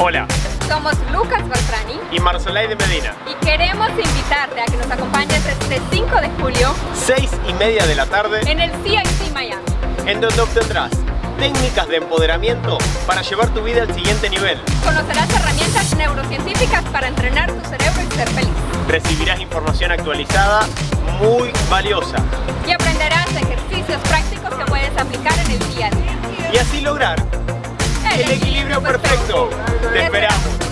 Hola, somos Lucas Baltrani y Marzolay de Medina. Y queremos invitarte a que nos acompañes este 5 de julio 6:30 de la tarde en el CIC Miami, en donde obtendrás técnicas de empoderamiento para llevar tu vida al siguiente nivel. Conocerás herramientas neurocientíficas para entrenar tu cerebro y ser feliz. Recibirás información actualizada muy valiosa. Y aprenderás ejercicios prácticos que puedes aplicar en el día a día. Y así lograr el equilibrio perfecto. Te esperamos.